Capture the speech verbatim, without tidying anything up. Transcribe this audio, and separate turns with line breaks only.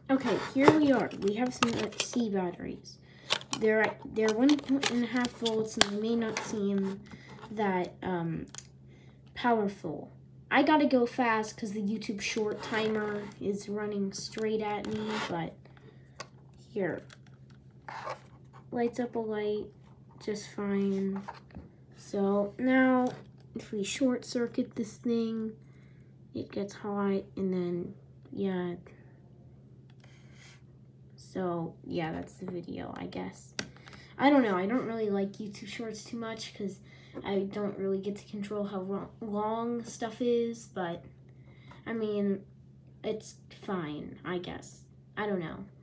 Okay, here we are. We have some C batteries. They're they're one and a half volts, and they may not seem that um, powerful. I gotta go fast because the YouTube short timer is running straight at me. But here, lights up a light just fine. So now, if we short circuit this thing, it gets hot, and then yeah. So, yeah, that's the video, I guess. I don't know. I don't really like YouTube Shorts too much because I don't really get to control how long stuff is. But, I mean, it's fine, I guess. I don't know.